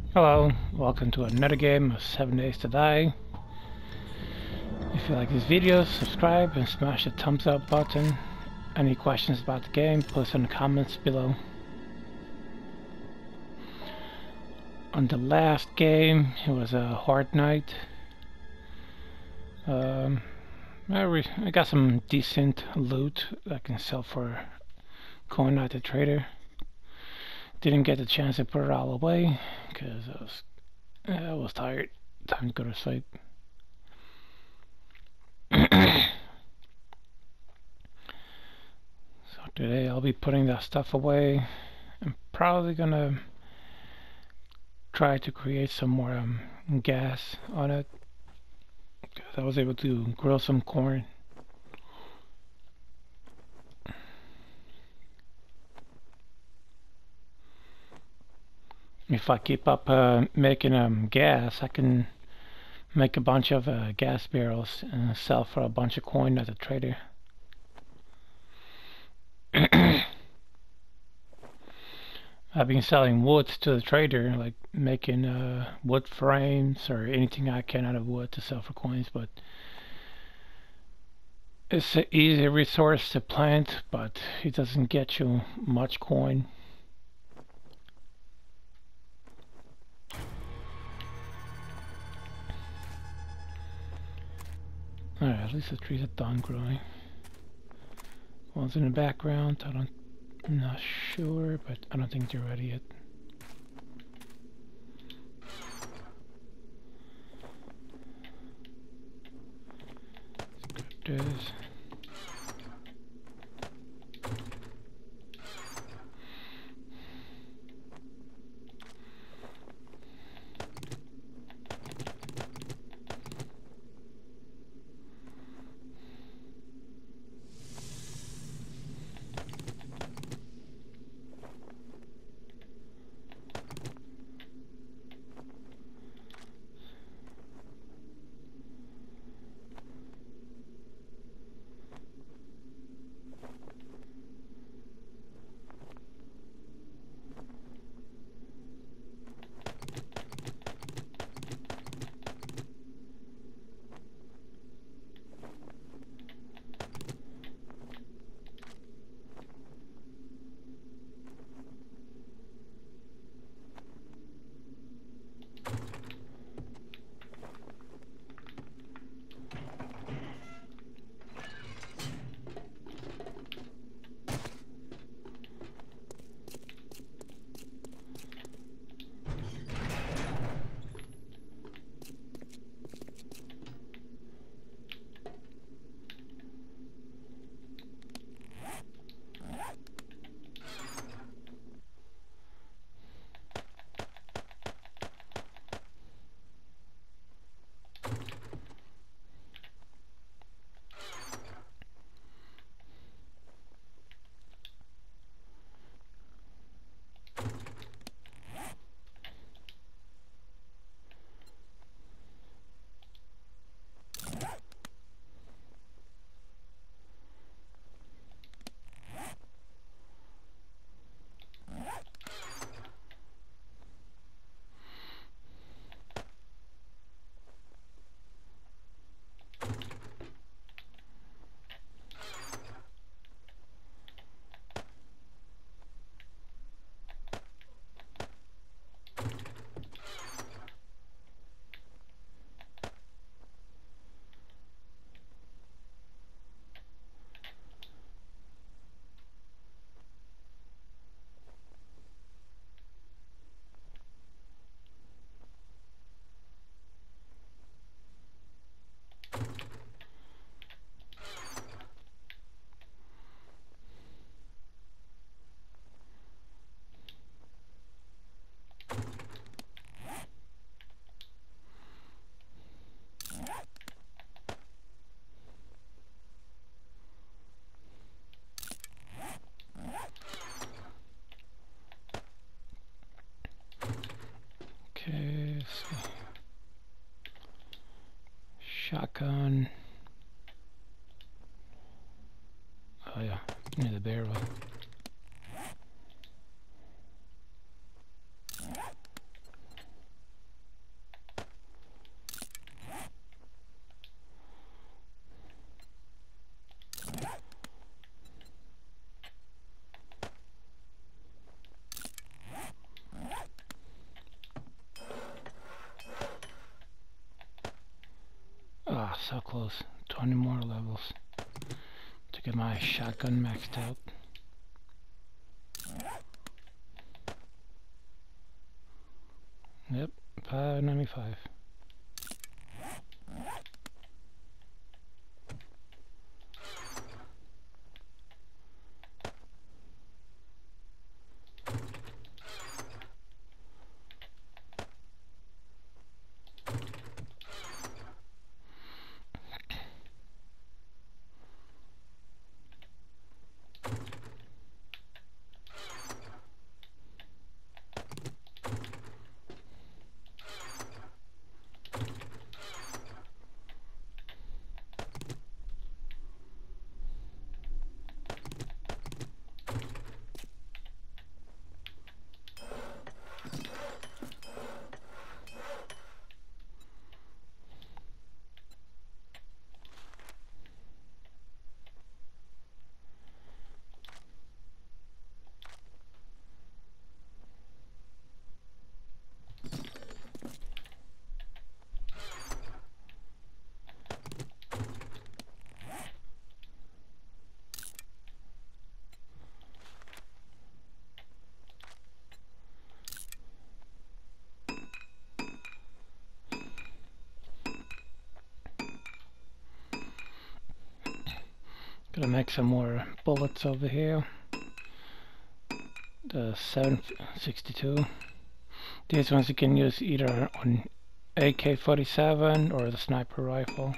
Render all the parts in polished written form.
Hello, welcome to another game of 7 Days to Die. If you like this video, subscribe and smash the thumbs up button. Any questions about the game, post in the comments below. On the last game, it was a hard night. I got some decent loot that I can sell for coin at the trader. Didn't get the chance to put it all away because I was tired. Time to go to sleep. So today I'll be putting that stuff away. I'm probably gonna try to create some more gas on it because I was able to grow some corn. If I keep up making gas, I can make a bunch of gas barrels and sell for a bunch of coin at the trader. I've been selling wood to the trader, like making wood frames or anything I can out of wood to sell for coins, but it's an easy resource to plant, but it doesn't get you much coin. Alright, at least the trees are done growing. One's in the background, I'm not sure, but I don't think they're ready yet. There's okay, let's see. Shotgun. Oh yeah, near the barrel. so close. 20 more levels to get my shotgun maxed out. Yep, 595. Gonna make some more bullets over here. The 762. These ones you can use either on AK-47 or the sniper rifle.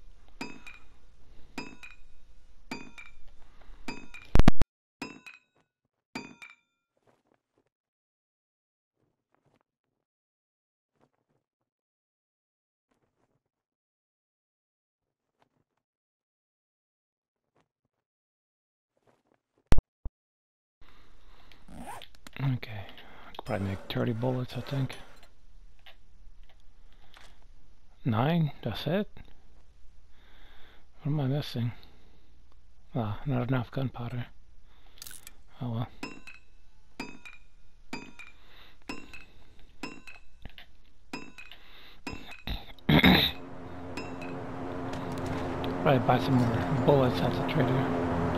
Okay, I could probably make 30 bullets, I think. 9? That's it? What am I missing? Ah, not enough gunpowder. Oh well. Probably buy some more bullets at the trader.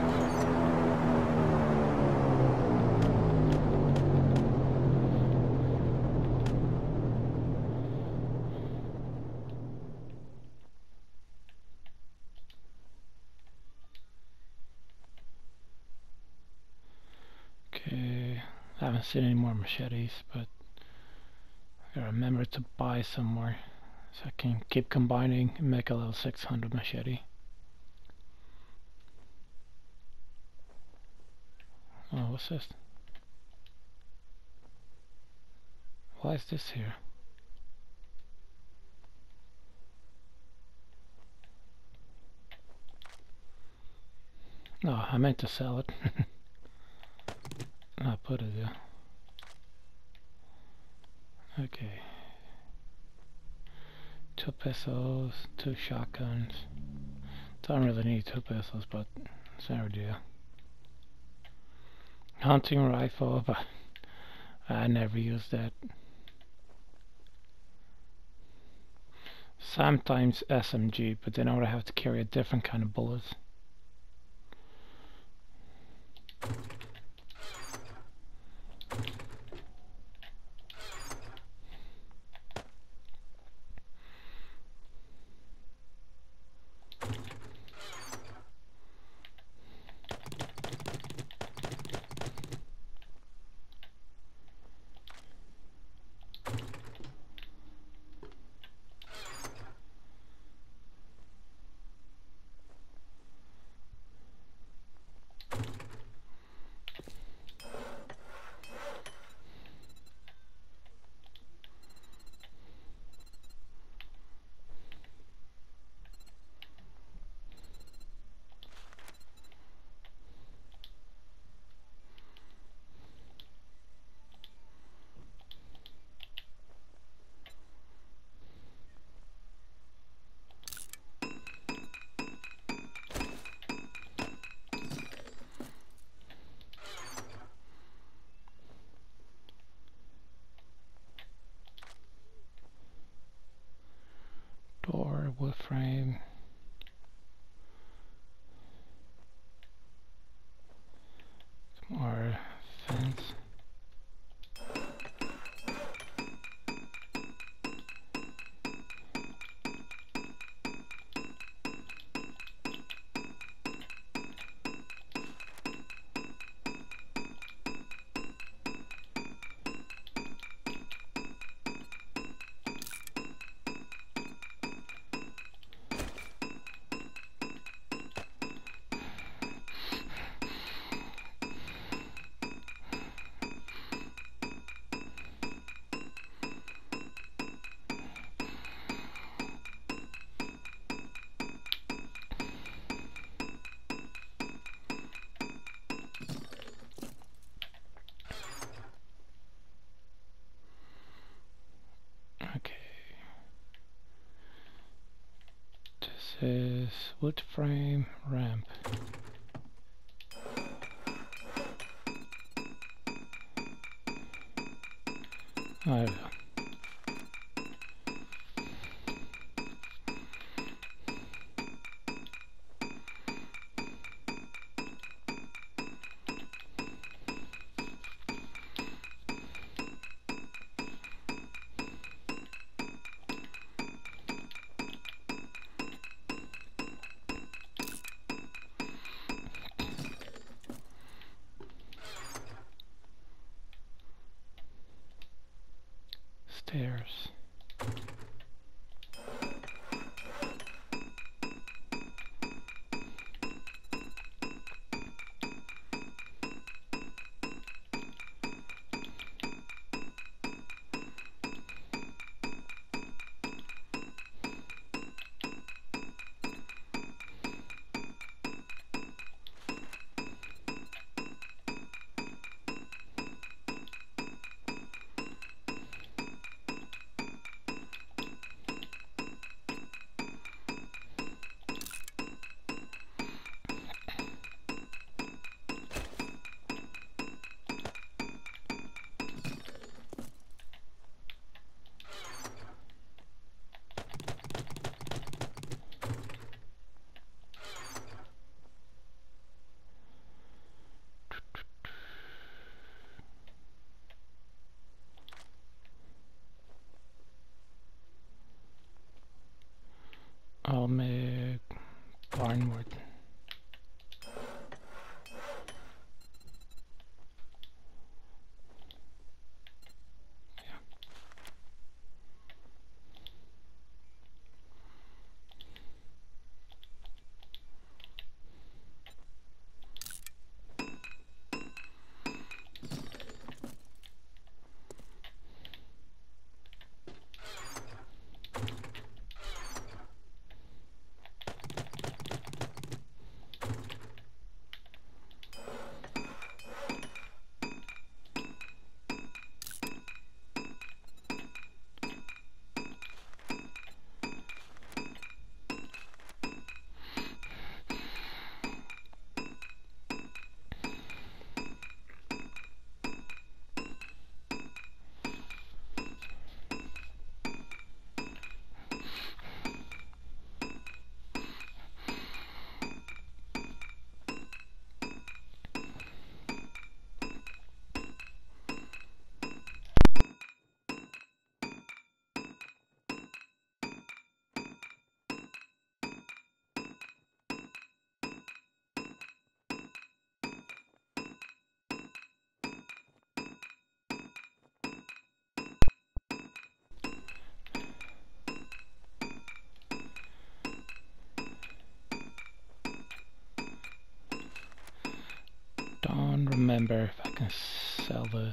Okay, I haven't seen any more machetes, but I gotta remember to buy some more so I can keep combining and make a level 600 machete. Oh, what's this? Why is this here? No, I meant to sell it. I'll put it there. Okay. 2 pistols, 2 shotguns. Don't really need 2 pistols, but it's no idea. Hunting rifle, but I never use that. Sometimes SMG, but then I would have to carry a different kind of bullets. Door, wood frame. Is wood frame ramp. Oh, there we go. Stairs. I'll make barnwood. Don't remember if I can sell this.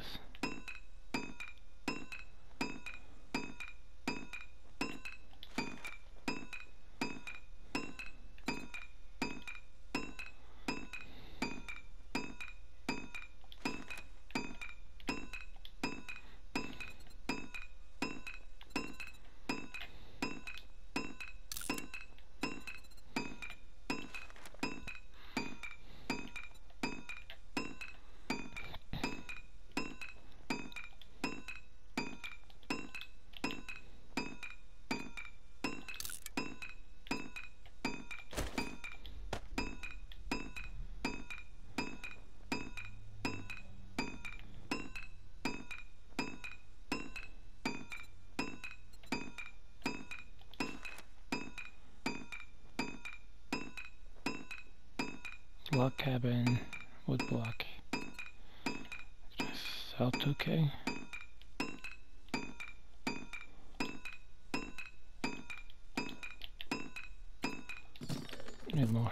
Log cabin, wood block. Sell 2K. Need more.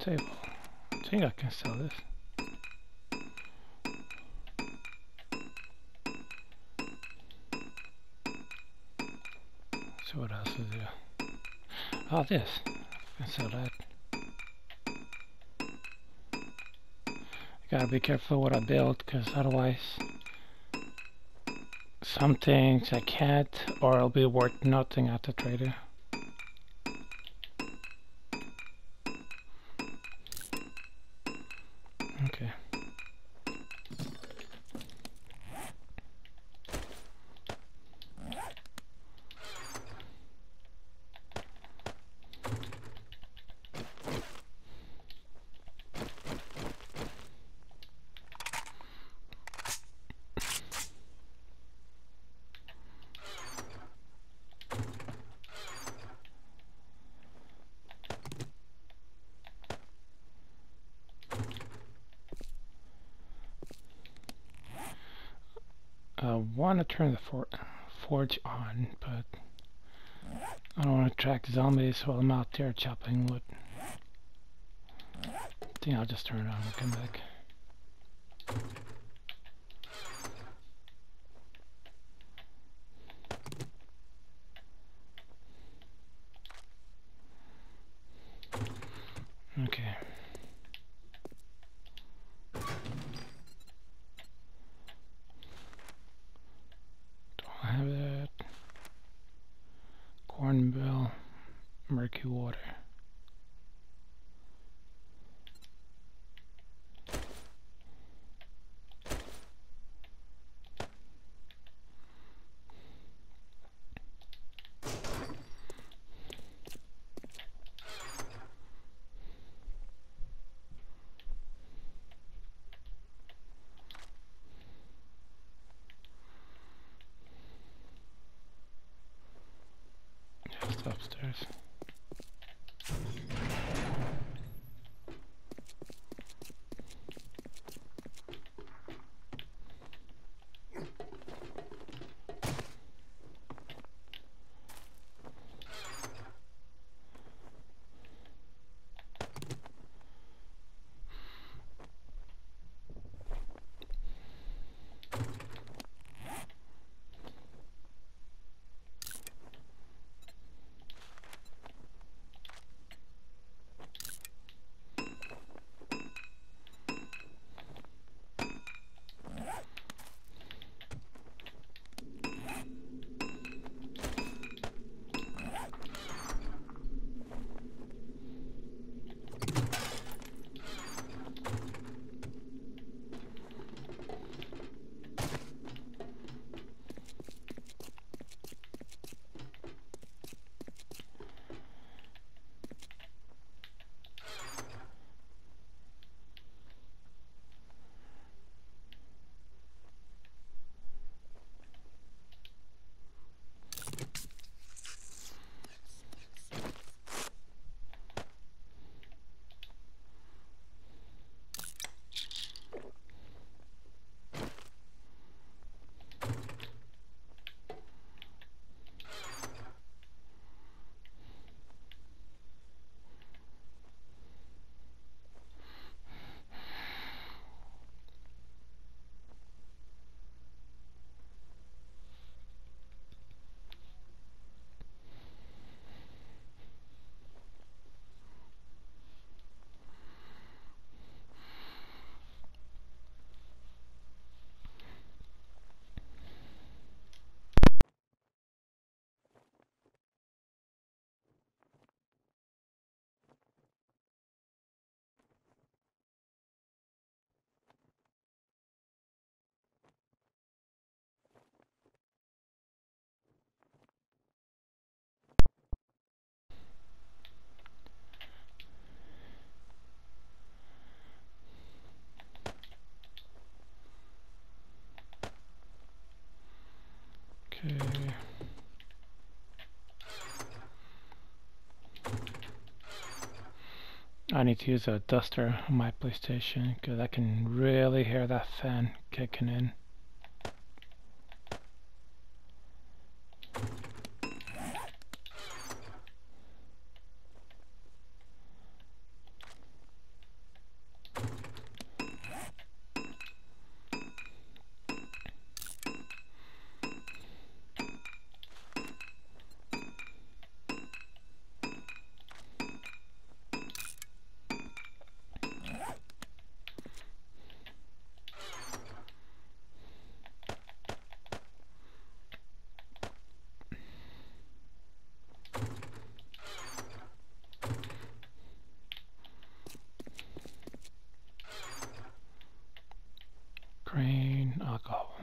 table. I think I can sell this. So what else is there? Oh, this. I can sell that. I gotta be careful what I build, because otherwise some things I can't, or it'll be worth nothing at the trader. Okay. I want to turn the forge on, but I don't want to attract zombies while I'm out there chopping wood. I think I'll just turn it on and come back. Okay. Don't have that. Corn bill, murky water. Just upstairs. Okay. I need to use a duster on my PlayStation because I can really hear that fan kicking in. train alcohol.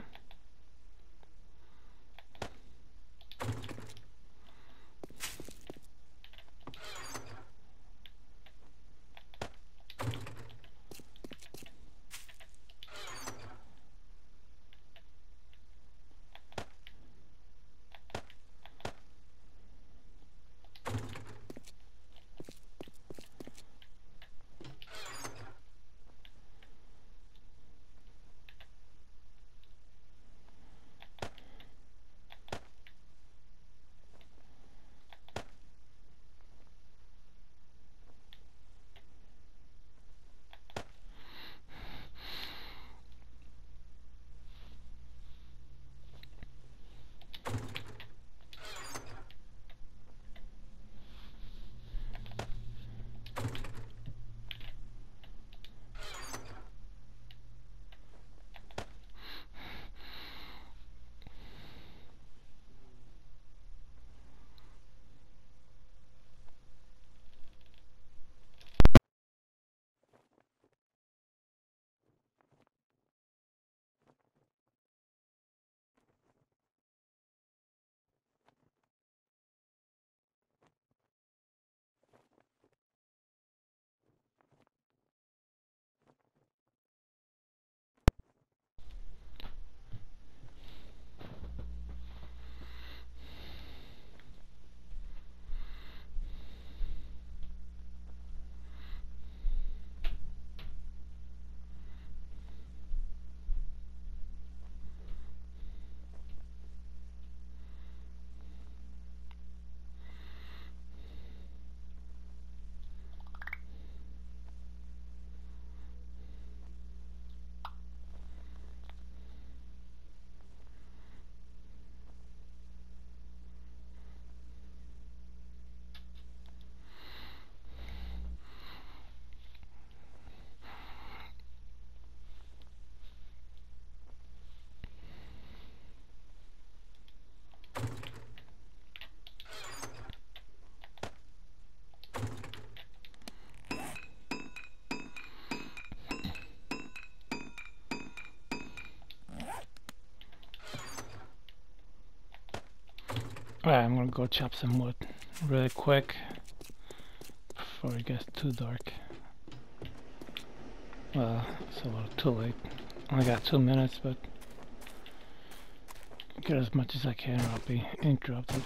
Alright, I'm gonna go chop some wood really quick before it gets too dark. Well, it's a little too late. Only got 2 minutes, but get as much as I can or I'll be interrupted.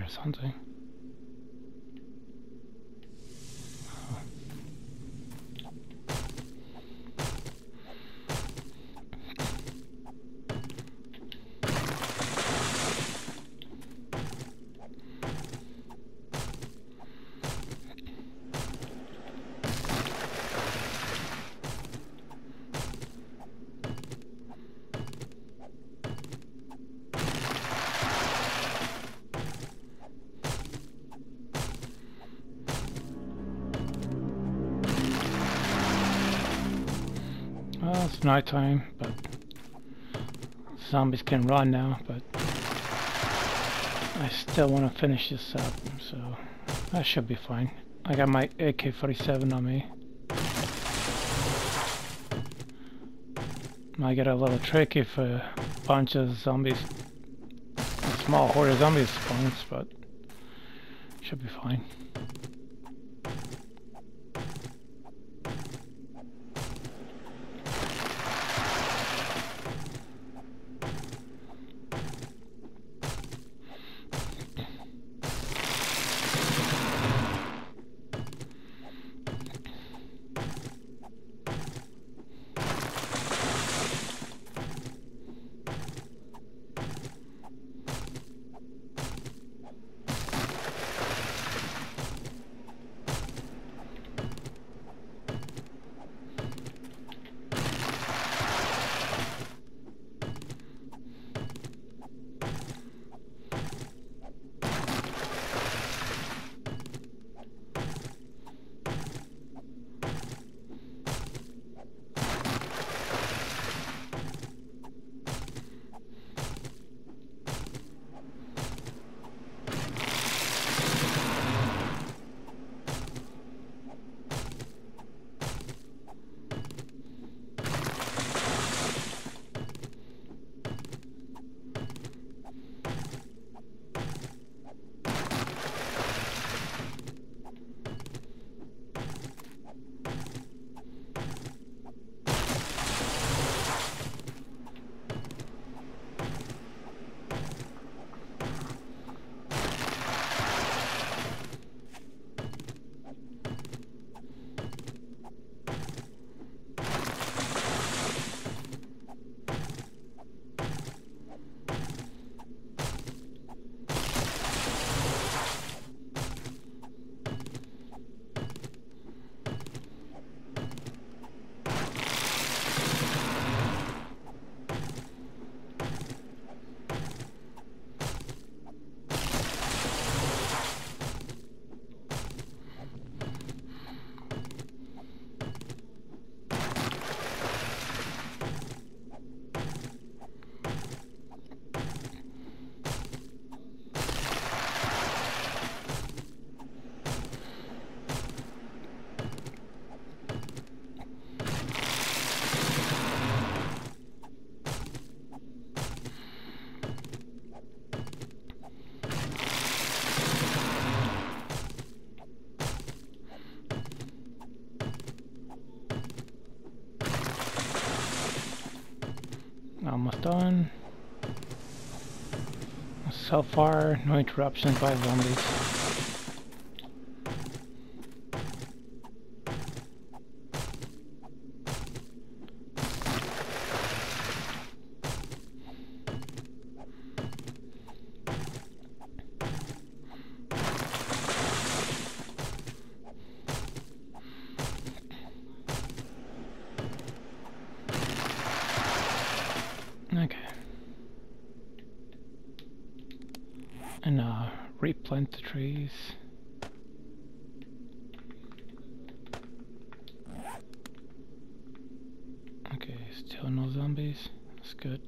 something. Well, it's nighttime, but zombies can run now, but I still want to finish this up, so that should be fine. I got my AK-47 on me. Might get a little tricky if a bunch of zombies, a small horde of zombies spawns, but should be fine. Almost done. So far, no interruptions by zombies. Okay. And replant the trees. Okay, still no zombies. That's good.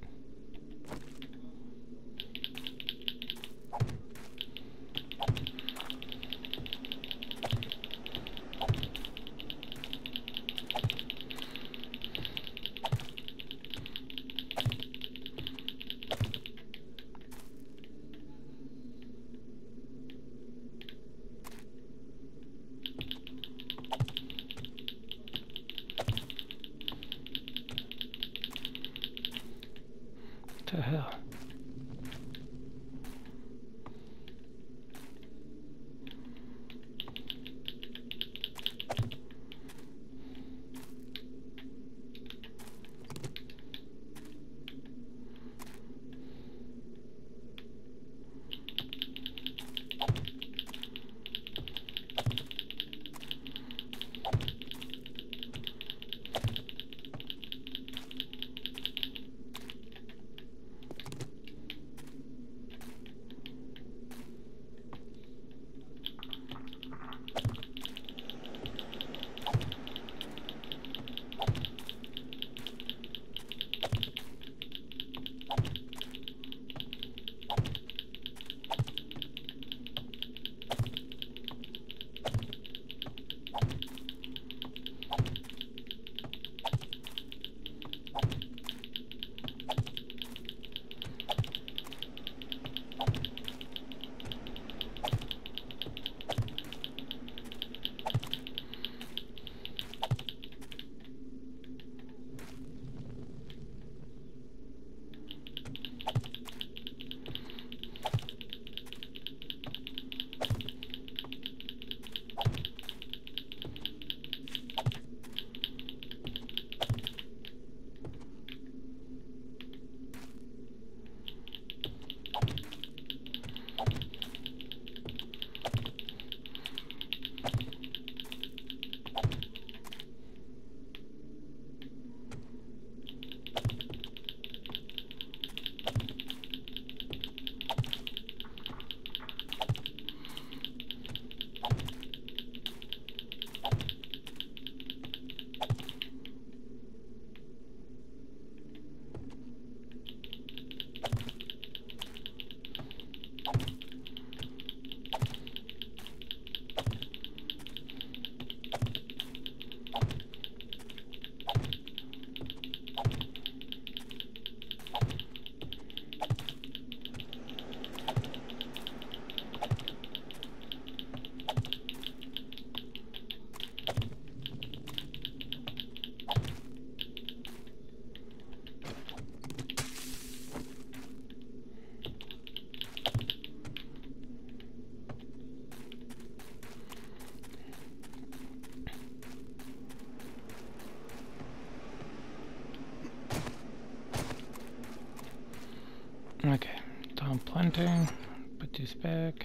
done planting. Put this back.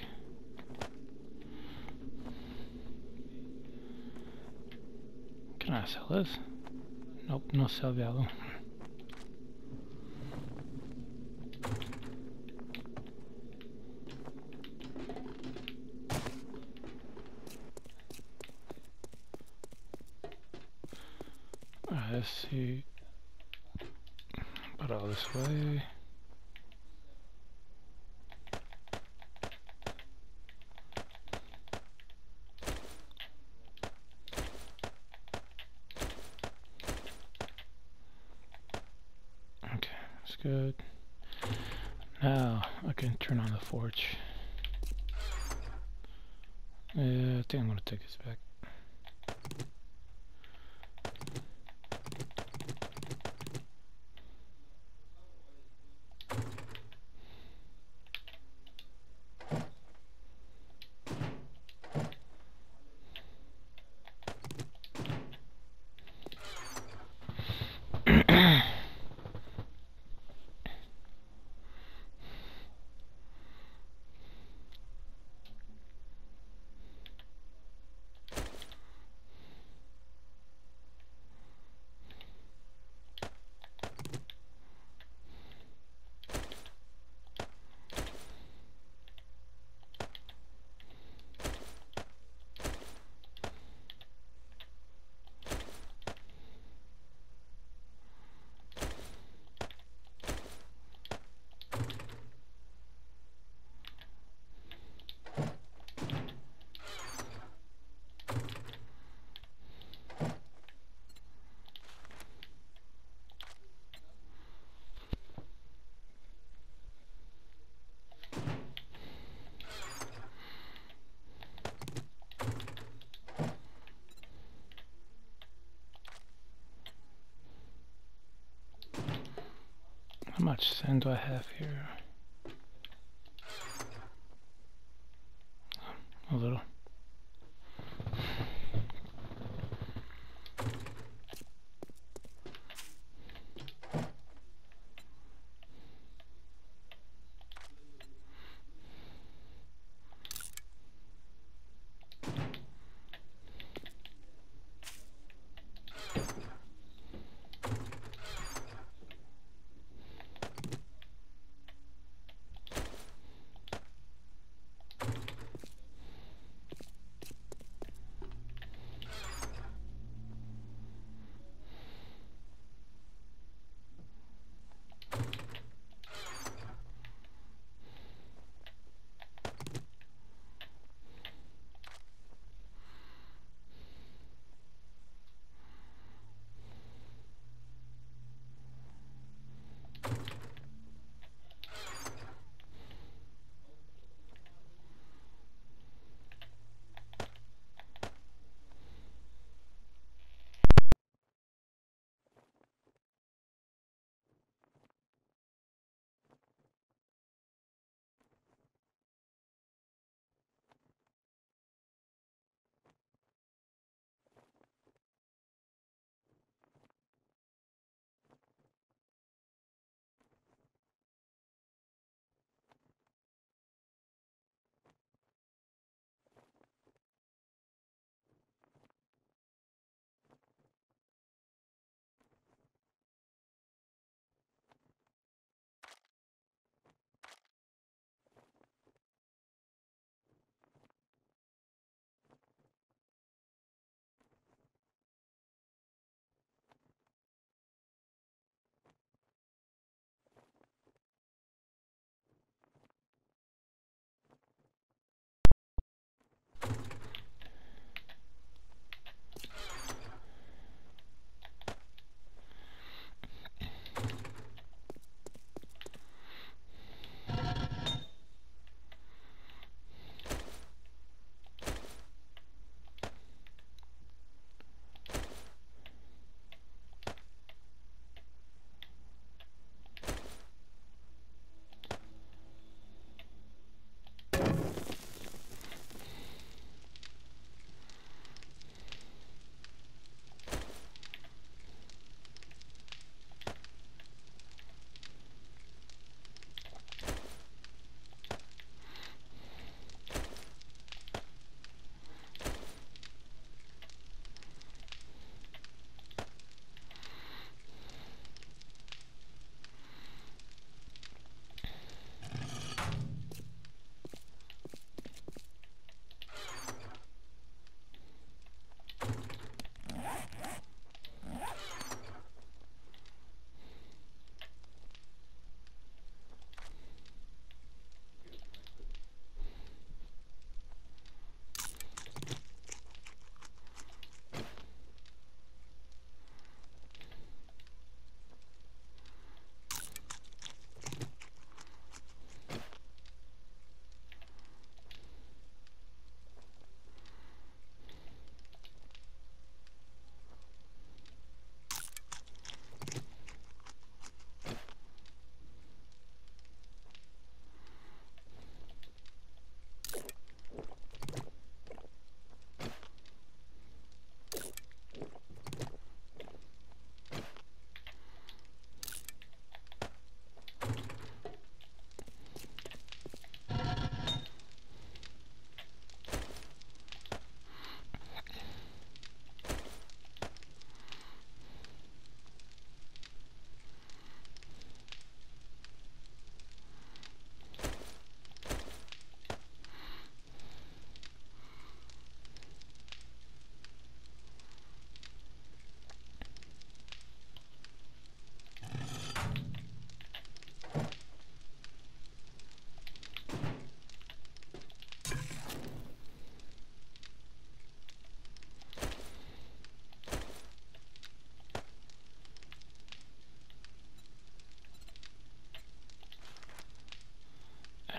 Can I sell this? Nope, no sell value. Alright, let's see. Put all this way. Okay, that's good. Now I can turn on the forge. I think I'm gonna take this back. How much sand do I have here? A little.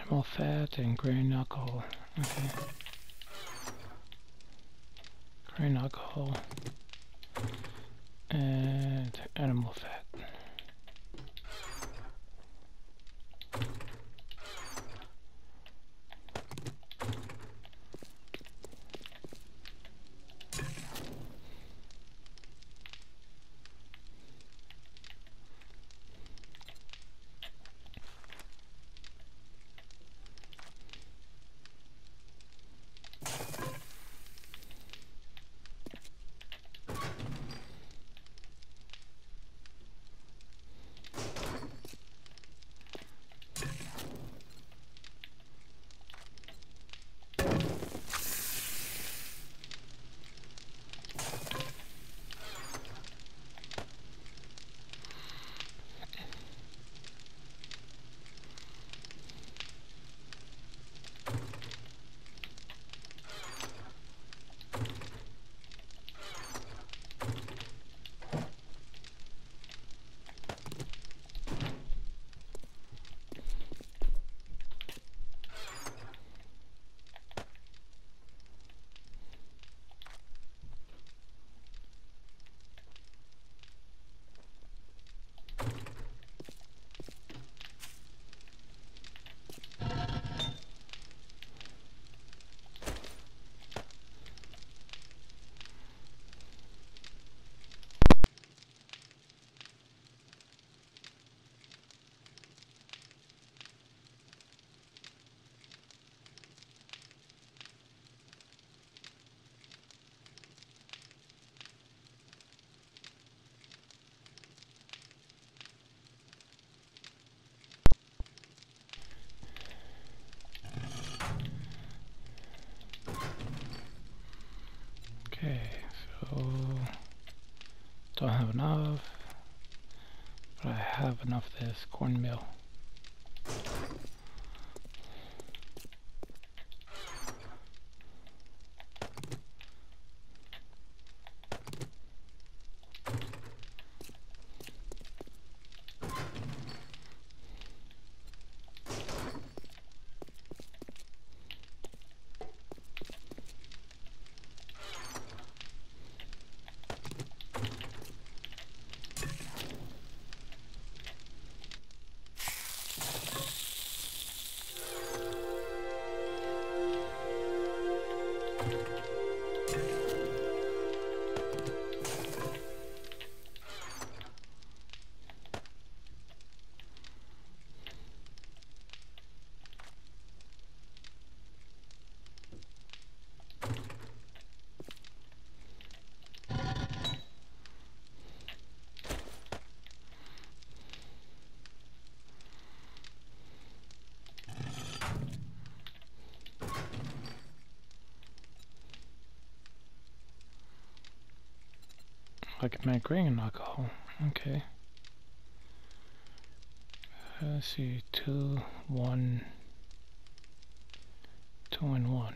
animal fat and grain alcohol. Okay. Grain alcohol and animal fat. Okay, so don't have enough, but I have enough of this cornmeal. Like my grain alcohol. Okay. Let's see, 2, 1, 2 and 1.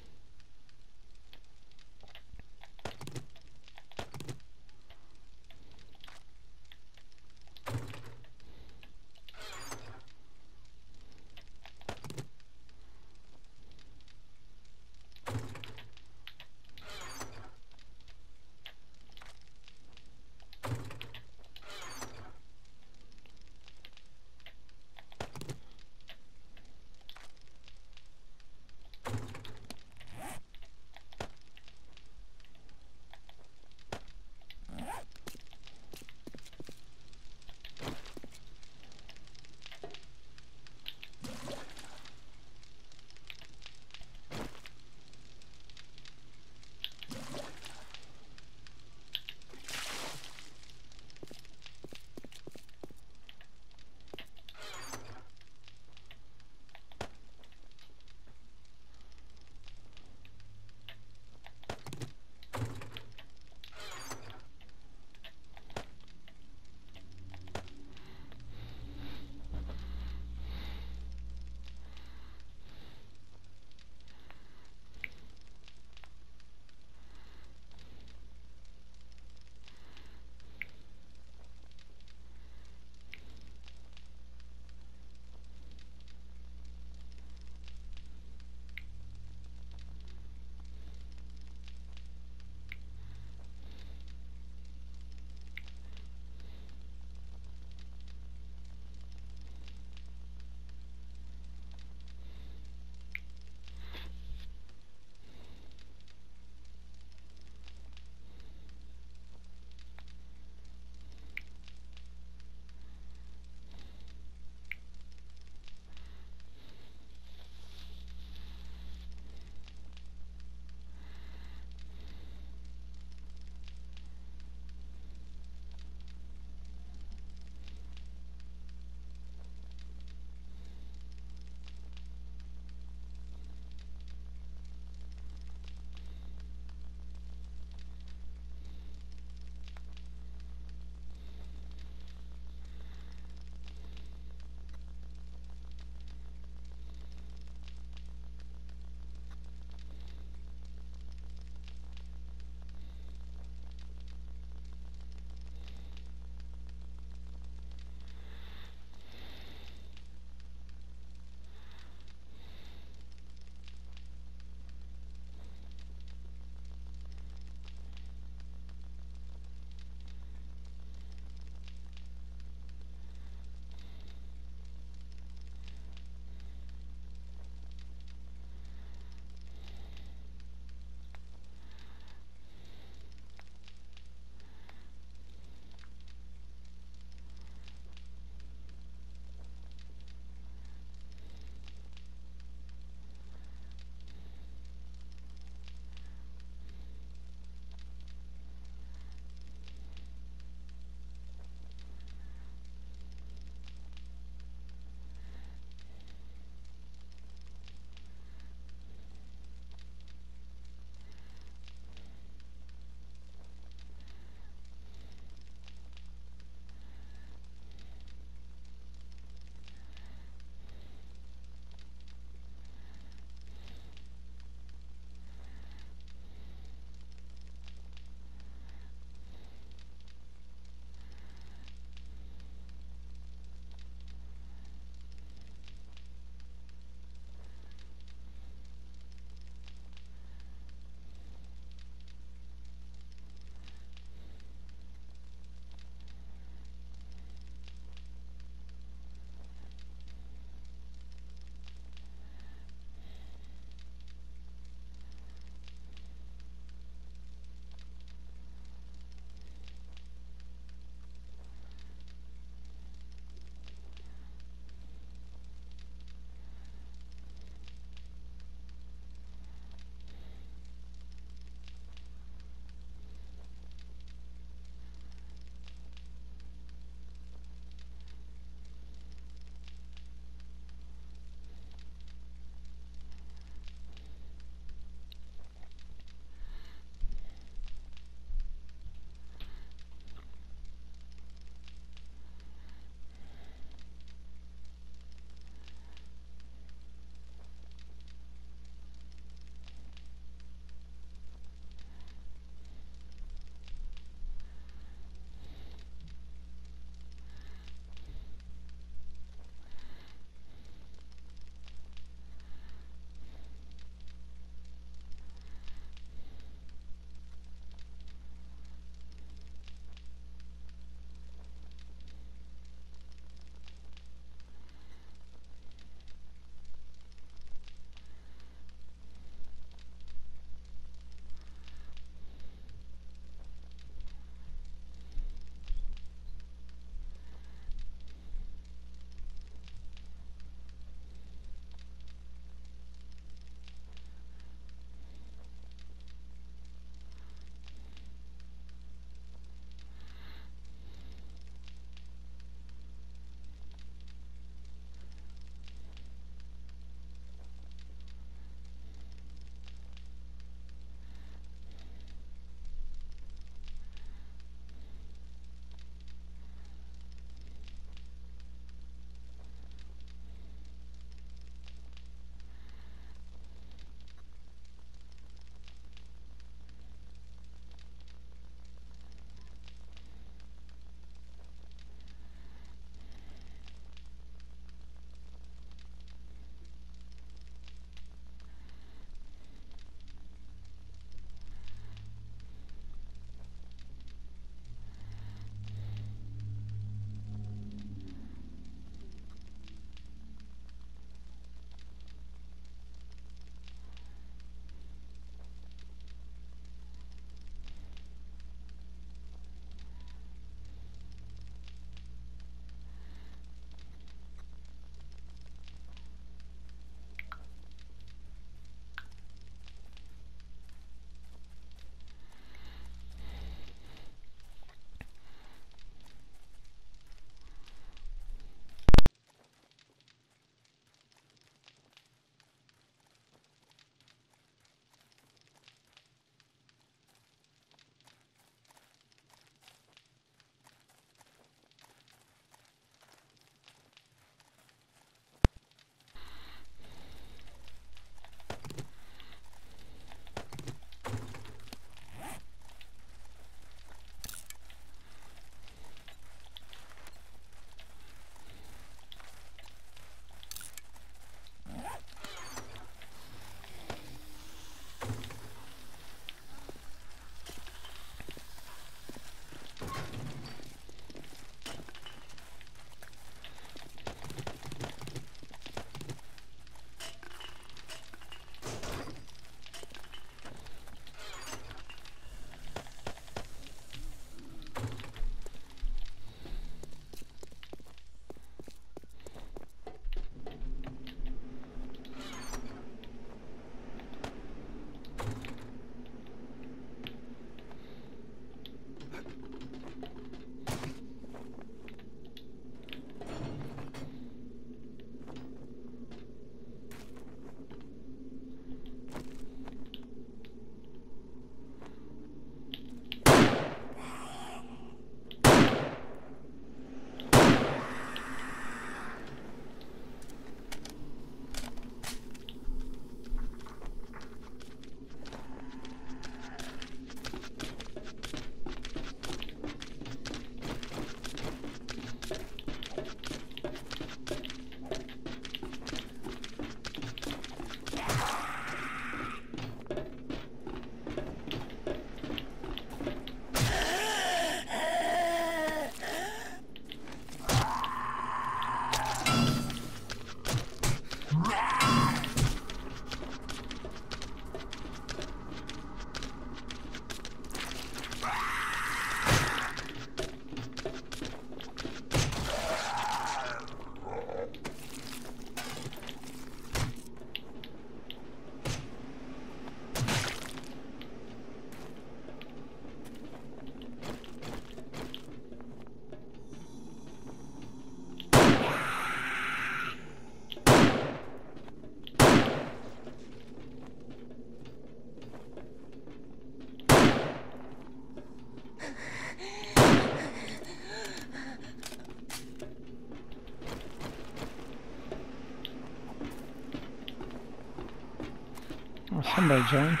somebody joined.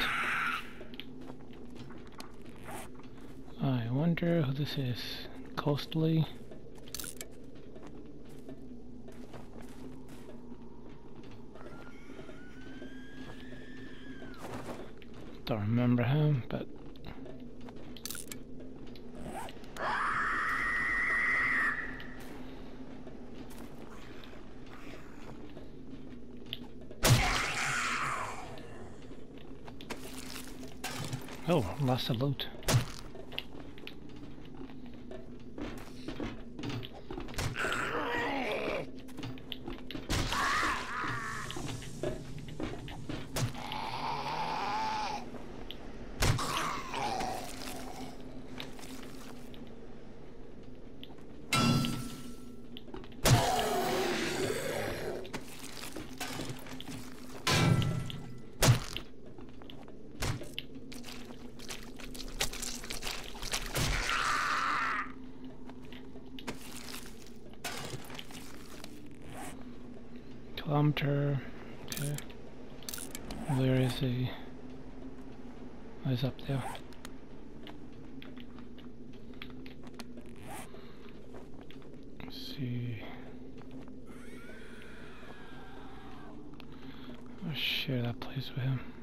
I wonder who this is. Coastly. Don't remember him, but oh, lost the loot. Kilometer. Okay. Where is he? Oh, he's up there. Let's see. I'll share that place with him.